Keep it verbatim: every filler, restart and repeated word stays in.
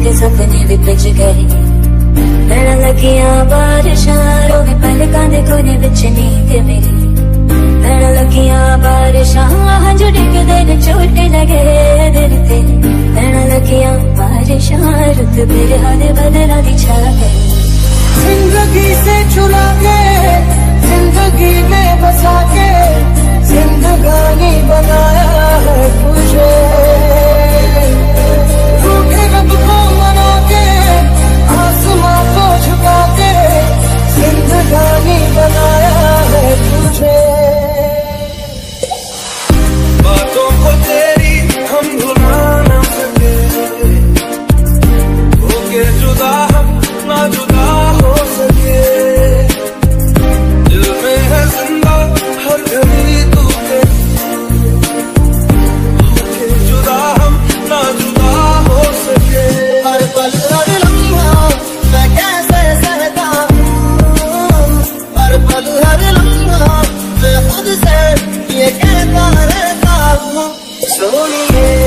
ते सपने भी पिज गए। लड़ लगियां बारिशां रोवे पलकां दे कोने विच नींद मेरी। लड़ लगियां बारिशां हंझू डिगदे ने चोट लगे दिल ते। लड़ लगियां बारिशां रुत बिरहा दे बदला दी छा गई। जिंदगी से चुरा के जिंदगी में बसा के जिंदगानी बनाया है तुझे। रूठे रब को मना के आसमां को झुका के जिंदगानी बनाया है तुझे। बातों को तेरी हम भुला न सके, होके जुदा हम ना जुदा हो सके। दिल में है जिंदा हर घड़ी तू होके जुदा हम ना जुदा हो सके। हर पल हर लम्हा मैं कैसे सहता हूँ, हर पल हर लम्हा मैं खुद से ये कहता रहता हूँ सोनिए।